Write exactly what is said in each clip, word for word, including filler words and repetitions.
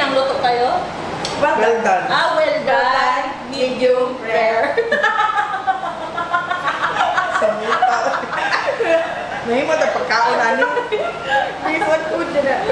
ng luto kayo? Well done. Well done. Ah, well done. Medium rare. May mo na pagkaon ano? May food food na na.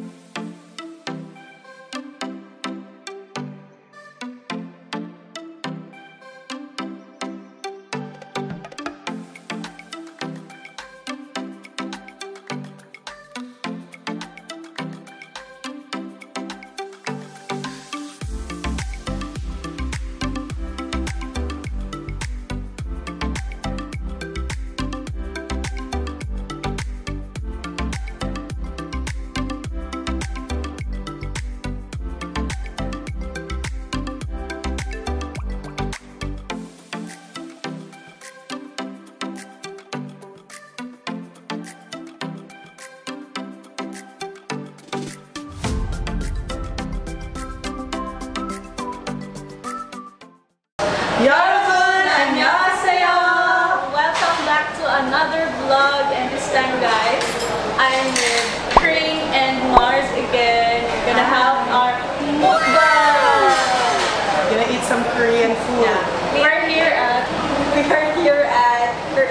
Yarasun! Annyeonghaseyo! Welcome back to another vlog, and this time guys, I am with Kring and Mars again. We're gonna have our mukbang! Gonna eat some Korean food. Yeah. We are here at we are here at We're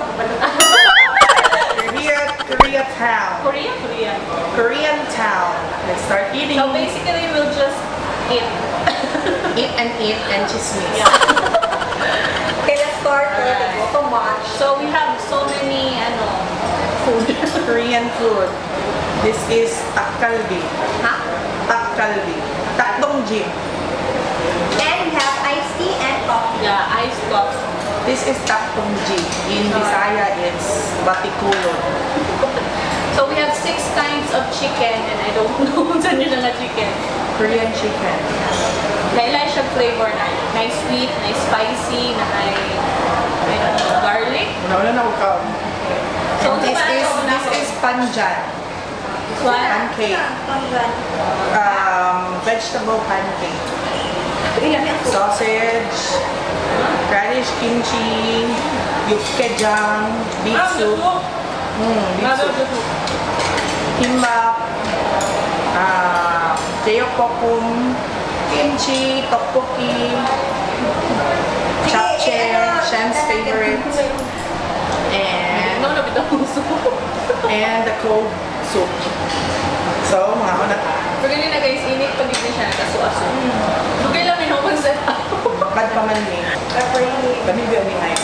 here at Koreatown. Korea, Korea. Korean town. Let's start eating. So basically, we'll just eat. Eat and eat and chismis. Yeah. Okay, let's start with the bottom much. So we have so many ano food. Korean food. This is takgalbi. Huh? Takgalbi. Takdongji. And we have iced tea and coffee. Yeah, iced coffee. This is takdongji. In Bisaya, it's batikulon. So we have six kinds of chicken, and I don't know kung saan yun na chicken. Korean chicken. Laila siya flavor na. Nice sweet, nice spicy, na may, I don't know, garlic. No, no, no. Come. So And this diba, is so, this is panjan. This one? Pancake. Um, vegetable pancake. Sausage, radish kimchi, yukgaejang, beef soup, mm, beef soup, kimbap, uh, jeokbokkum, kimchi, tteokbokki, japchae, Shen's favorite, and No, no, bitaw soup. and the cold soup. So, mga ako na ta. Pero ganyan na guys, init pag hindi siya nagkaso-aso. Lugay lang may naman sa Bakad pa man ni. Pamibyo ni Mike.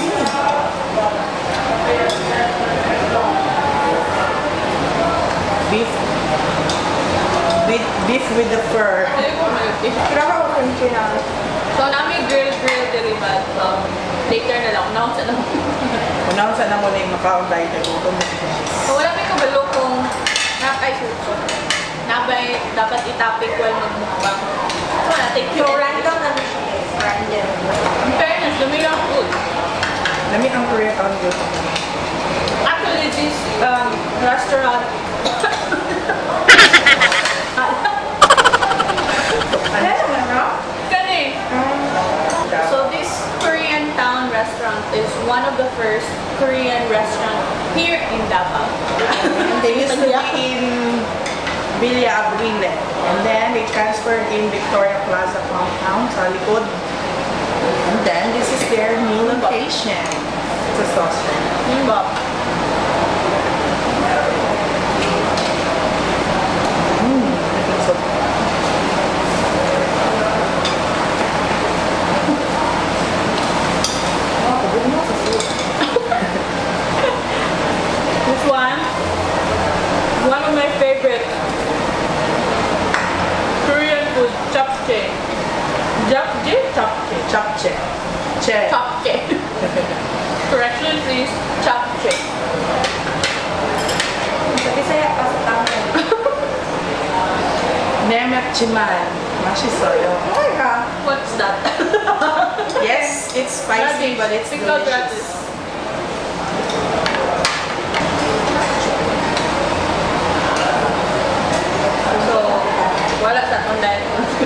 Beef. Beef, beef with the fur. So, namin grill-grill delivered. So, later na lang. Now, sa lang. Unang sana mo na yung makaon tayo na gutom. So, wala may kabalo kung nakay suso. Nabay, dapat itapik while magmukbang. So, wala, take So, you. random na siya. Random. In fairness, dumi lang food. Nami ang Koreatown good. Actually, this um, restaurant. Kani. So, this Korean town restaurant is one of the first Korean restaurant here in Davao. And they used to be in Villa Abril. And then they transferred in Victoria Plaza compound sa likod. And then this is their new location. It's a sauce. Yun ba? Mm. So, This one, one of my favorite Korean food, japchae. Japchae? Japchae. japchae. Che. Japchae. Correction please, japchae. Sa Bisaya pa sa tama. Nemet chiman. Mashisoyo. Oh my God. What's that? Yes, it's spicy, but it's Pickled delicious. radish. So, wala sa tunday.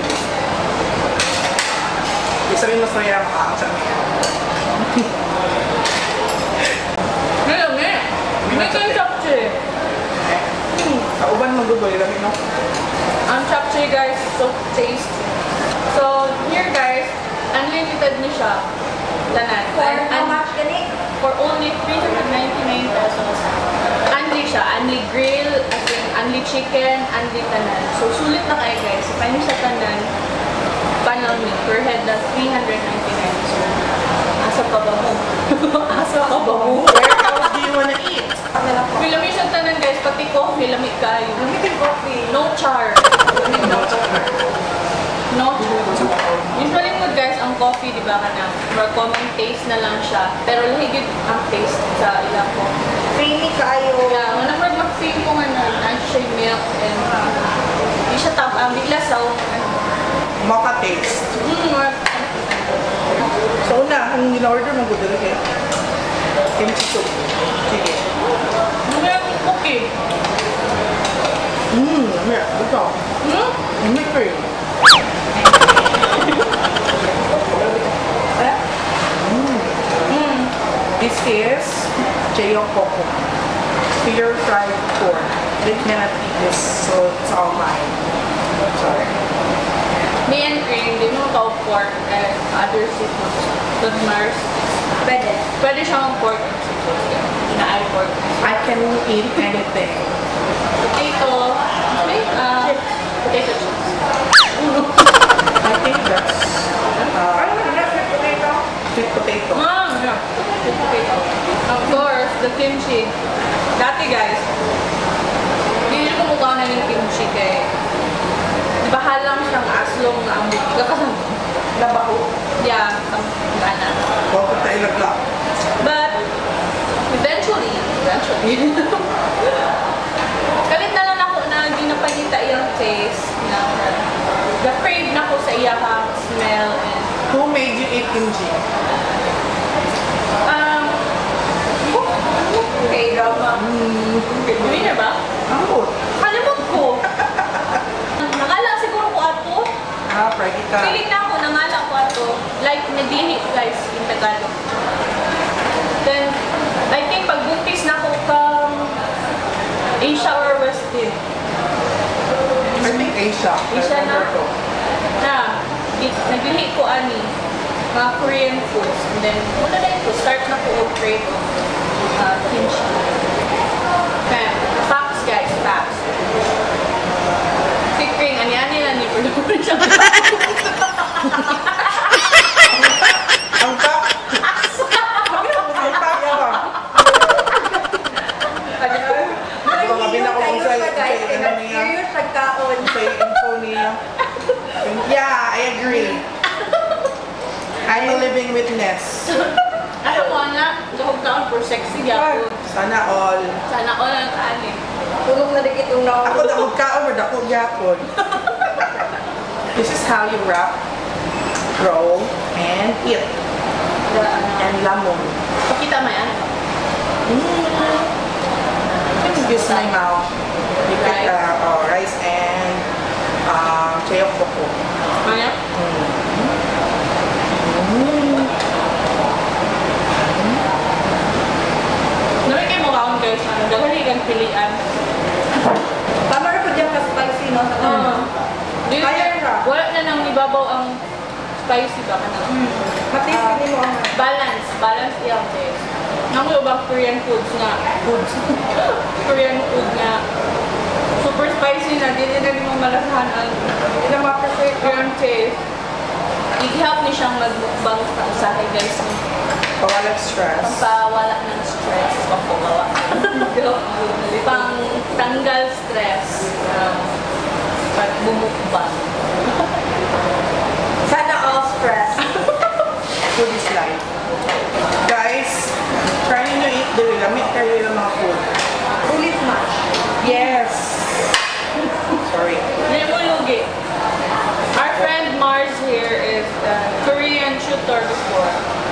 Ibig sabihin mas mahirap makaang sa amin. Ngayon, ngayon. Ngayon kayo japchae. Kauban magugoy, lami no? Ang chapchae guys, so tasty. So, here guys, unlimited ni siya. Tanan. For And- how and- much gani? For only three hundred ninety-nine pesos. Unli siya, unli grill, as in, unli chicken, unli tanan. So, sulit na kayo guys. If ano siya tanan, panel me, per head na three hundred ninety-nine. So, asa pa ba mo? Asa pa ba mo? Where else do you wanna eat? Kamila po. May lami siyang tanan guys, pati coffee, lamig kayo. Gamitin coffee. No char. No char. No char. Usually mo guys, ang coffee, di ba ka na, more common taste na lang siya. Pero lahigit ang taste sa ilang coffee. Creamy kayo. Yeah, wala mo mag-feel ko nga na nasa siya yung milk and hindi siya tap, ang bigla sa Mocha taste. mm, more, So una, kung in-order mo, good ulit eh. Kimchi soup. Sige. mga cookie. Mmm, yeah, ito. Hmm? Hindi cream. Mm. This is Jayo Coco. Pure fried pork. They cannot eat this, so it's all mine. Sorry. Me and cream, di mo ka pork and other seafoods. But Mars, Pwede. pwede siyang pork and seafood. Inaay pork. I can eat anything. Potato, okay, uh, Chips. potato chips. I think that's uh, Ano na sweet potato? sweet potato. Ah, yeah. Sweet potato. Of course, the kimchi. Dati guys, hindi ko mukha na yung kimchi kay di ba halang siyang aslong na ang buti ka Labaho. yeah, ang gana. Huwag ko tayo nagla. But, eventually, eventually, kalit na lang ako na hindi napagita yung taste na na-crave na ko sa iyahang smell and Who made you eat kimchi? um, Okay, Rama. gawin na ba? Ako. Kalimot ko. Nakala siguro ko ato. Ah, Pragi ka. Feeling na ako, nangala ko ato. Like, nadihi guys, in Tagalog. Then, I think pag buntis na ako kang Asia or Westin. I think Asia. Asia na? Remember ko. Na, it- naglihi ko ani, mga Korean foods. And then, muna na ito, start na ko og crave of uh, kimchi. Kaya, facts guys, facts. Kikring, ani-ani lang ni Perdón siya. Ang pa! Ang pa ka ba? Mga binakong sa guys, kaya ano niya. curious sa kaon. Sa info niya. Yeah, I agree. I'm a living witness. Ano mo na, gahog kaon for sexy gyapon. Sana all. Sana ko lang ani. Tulong na dikit yung na. Ako na magkaon or dako gyapon. This is how you wrap, roll, and eat. And lamon. Pakita mo yan? Mm. Excuse my mouth. You put Rice. uh, oh, rice and uh, chayok coco. Ano? Mm. Namin kayo mo kaon guys, ano, daghan kang pilian. Tama rin po dyan ka spicy, no? Uh, Dili Kaya ka. wala na nang ibabaw ang spicy ba ka na. Matis Ah. uh, mo ang Balance, balance yung taste. Nang ubang Korean foods nga, foods, Korean food nga, super spicy na, dili na rin mo malasahan ang pinamaperfect Korean taste. I-help ni siyang magmukbang sa usahay guys. Pawalat stress. Pampawala ng stress. Pampawawa. Pang tanggal stress. Um, pag bumukbang. Sana all stress. Food is life. Guys, try nyo eat the lamit kayo yung mga food. Ulit smash. Yes! Sorry. Hindi mo lugi. Our friend Mars here is a Korean shooter before.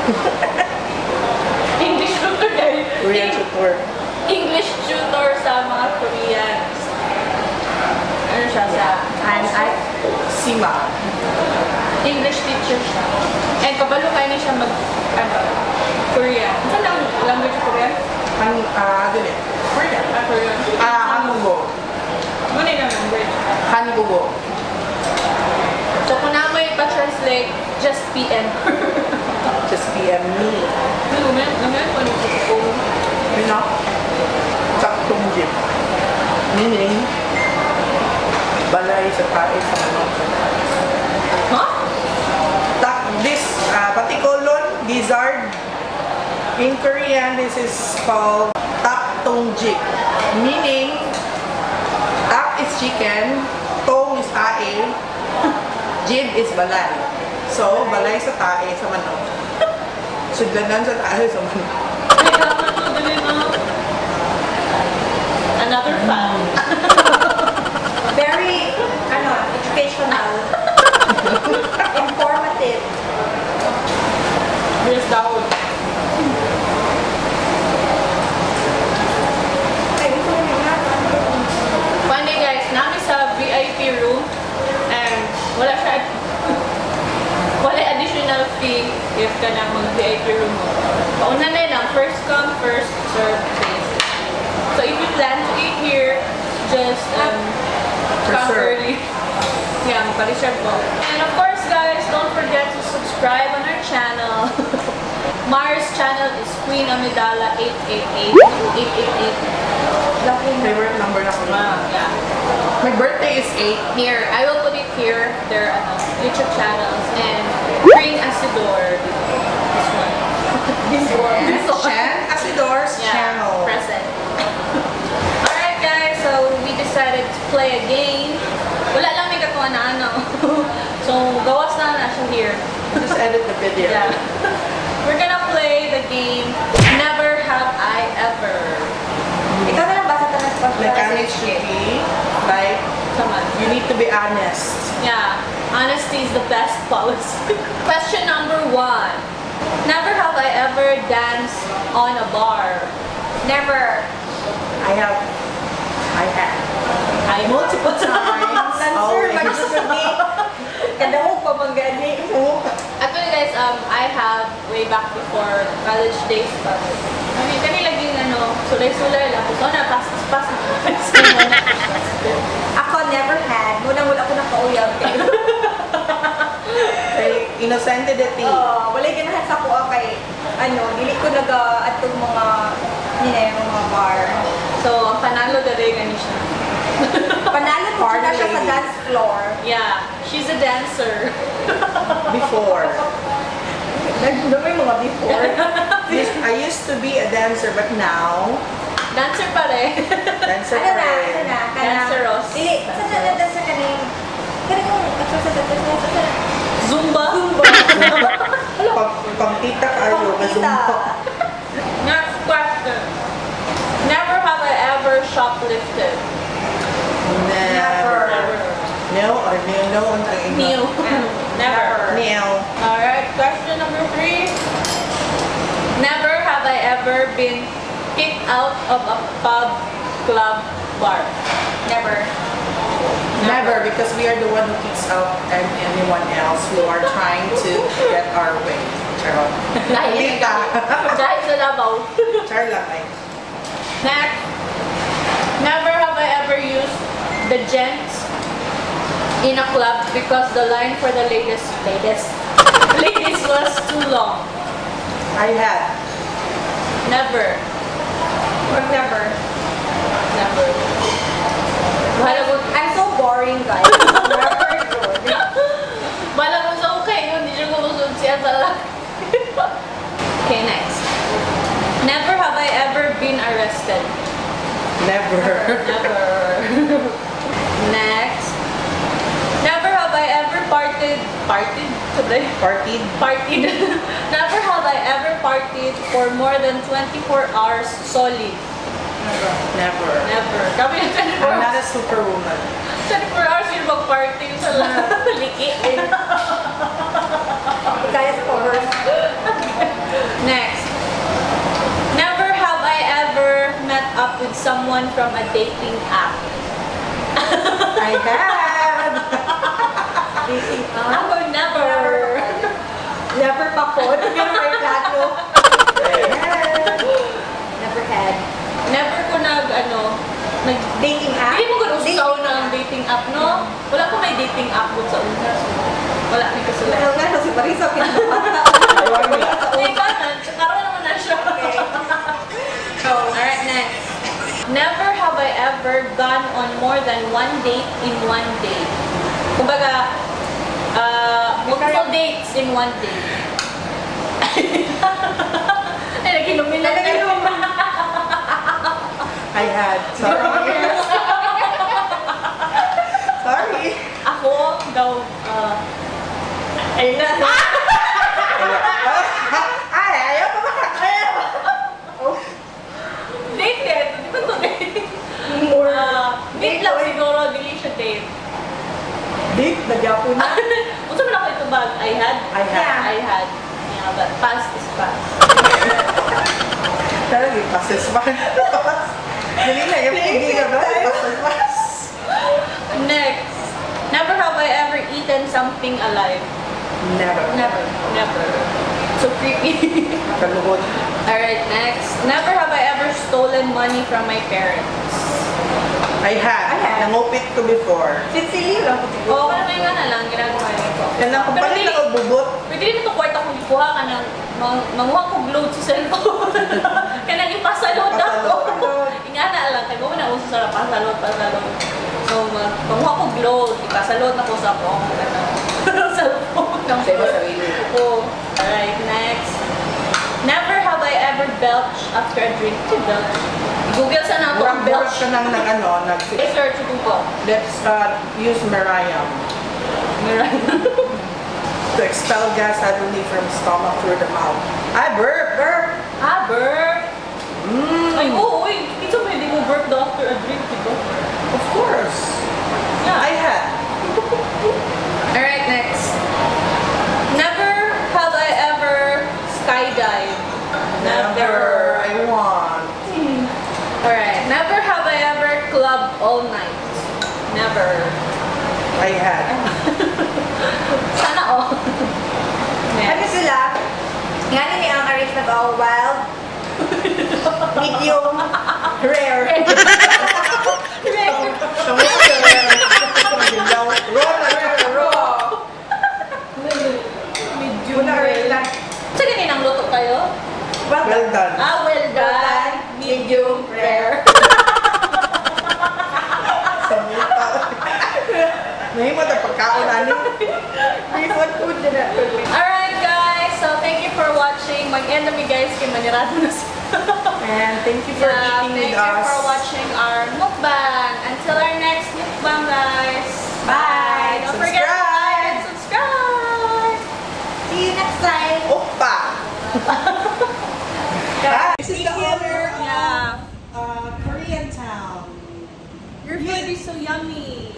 English shooter guys. Korean tutor. English tutor sa mga Koreans. Ano siya sa... And I, Sima. English teacher siya. And kabalo kayo na siya mag... Ano? Korean. Saan ang language Korean? Ang, ah, uh, dili. Korean. Ah, Korean. Ah, Hangugo. Ano yung language? Hanbugo. So kung na mo ipa-translate, just P M. Just P M me. Ano man? Ano man? Ano yung You know? Saktong jeep. Meaning, balay sa tae sa manok. Huh? Tak, this uh, patikolon, gizzard. In Korean, this is called tak tong jik. Meaning, tak is chicken, tong is tae, jib is balay. So, balay sa tae sa manok. Sudlanan sa tae sa manok. Ay, dapat mo din na. Another fan. Very, ano, educational. Informative. Bilis daw. Ay, ito na nga. Funny guys, namin sa V I P room and wala siya wala additional fee if ka na mag-V I P room mo. Pauna na lang, first come, first serve basis. So if you plan to eat here, just um, come Reserve. early. Yeah, magpa-reserve po. And of course guys, don't forget to subscribe on our channel. Mars channel is Queen Amidala eight eight eight. eight eight eight. Favorite number na ko. Wow, yeah. My birthday is eight. Here, I will put it here, their ano, YouTube channels, and Green Asidor. This one. This one. This one. Shan Asidor's Yeah, channel. present. Alright guys, so we decided to play a game. Wala lang may katuwa na ano. So, gawas na na siya here. Just edit the video. Yeah. We're gonna play the game Never Have I Ever. Ikaw na lang basa tayo sa Mechanics should be like, Come on. you need to be honest. Yeah, honesty is the best policy. Question number one. Never have I ever danced on a bar. Never. I have, I have. I Multiple times. Answer, always. magsasabi. Kada mo pa manggani. Actually guys, um, I have way back before college days pa. I mean, kani laging ano, sulay-sulay lang. So na, pas-pas. Ako never had. Munang wala ko nakauyab. Kay Innocente de T. Oh, walay ganahan sa ko kay ano, dili ko naga atong mga nila yung mga bar. So, ang panalo na rin gani siya. Panalo ko Party na siya sa lady. dance floor. Yeah, she's a dancer. Before. Nagdo may mga before. This- I used to be a dancer, but now, Dancer pa rin. dancer Ano na, pa ano rin. na, kana. Danceros. Dili, sa na na dancer kaning. Kaning mo, at sa sa sa sa sa Zumba. Zumba. Pag, pag tita kayo, na Pangkita. zumba. Next question. Never have I ever shoplifted. Never. No or no, no on ang New. Never. Neil. Alright, question number three. Never have I ever been kicked out of a pub, club, bar. Never. Never, because we are the one who kicks out and anyone else who are trying to get our way. Charot. Hindi ka. Dahil sa labaw. Char lang ay. Next. Never have I ever used the gents in a club because the line for the ladies, ladies, ladies was too long. I had. Never. Or never. Never. Bahala ko, I'm so boring, guys. Never yun. bahala ko sa okay yun, hindi siya kumusod siya sa Okay, next. Never have I ever been arrested. Never. Never. Next. Never have I ever partied, partied today? Partied. Partied. Never have I ever partied for more than twenty-four hours solid. Never. Never. Kami yung twenty-four I'm not hours. a superwoman. twenty-four hours yung mag-party sa liki. Kaya sa covers. Next. Never have I ever met up with someone from a dating app. I had. Ako never. Never pa po. Pero may plato. I had. Never had. Never ko nag, ano, nag, Dating app? hindi mo ko usaw na ang dating app, no? Wala ko may dating app doon sa una. So, wala may kasulat. Ano nga, si Marisa, pinapata. Hindi ka na, karoon naman na siya. So, Alright, next. Never have I ever gone on more than one date in one day. Kumbaga, uh, multiple dates in one day. Ay, nag-inumin lang. I had. Sorry. Sorry. Ako, daw, uh, ayun na. Ay, ayaw pa makakaya. Date din. Di ba ito date? more. Uh, date lang siguro, dili siya date. Date, nagyapo na. Unsa man ako ito bag? I had? I had. I had. Yeah, but past is past. Talaga, passes pa. Dali na, yung hindi ka ba? Passes pa. Next. Never have I ever eaten something alive. Never. Never. Never. So creepy. Kalugod. Alright, next. Never have I ever stolen money from my parents. I had. I had. Nangupit ko before. Sincere lang ko siguro. Oo, parang may nga na lang, ginagawa niyo ko. Yan lang, kung Pero paano dili- lang bubot. Pwede rin ito kwarta kung ikuha ka ng mang- manguha kong load sa cellphone. Kaya nang ipasalot ako. Pasalot. Ingana lang, kaya mo na uso sa pasalot, pasalot. So, mag- manguha kong load, ipasalot na ko sa akong ano, cellphone. Sa iba sarili. Oo. Alright, next. Never have I ever belched after a drink. To belch. Google sa na ito ang Burak-burak belch. ka nang nag ano, nag I-search ito po. Let's uh, use Meriam to expel gas suddenly from stomach through the mouth. I burp, burp. Ah, burp. Mm. Ay, oo, uy. Ito pwede mo burp daw after a drink, di ba? Of course. Yeah. I had. Alright, next. Never have I ever skydived. Never. I want. Alright. Never have I ever clubbed all night. Never. I had. Sana all. Ano Next. sila? Nga ni ang arrange na ba? Wild, medium, rare. Raw na rare, raw. Medium Una rare lang. Sa ganin ang luto kayo? Well Well done. Ah, well done. Medium rare. Sa muta. Nahimot ang pagkaon ani. Favorite food na na. Alright guys, so thank you for watching. Mag-end na mi guys kay manirado na sa And thank you for Yeah, eating thank with you us. for watching our mukbang. Until our next mukbang, guys. Bye. Don't forget to like and subscribe. See you next time. Oppa! Hi, this is the owner Yeah. of uh, Korean Town. Your food is so yummy.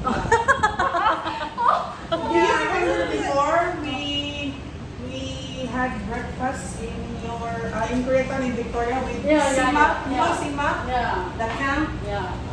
Do you remember before we we had breakfast in your uh, in Koreatown in Victoria with Yeah, yeah, Sima? yeah, You know yeah. Sima? Yeah. The camp? Yeah.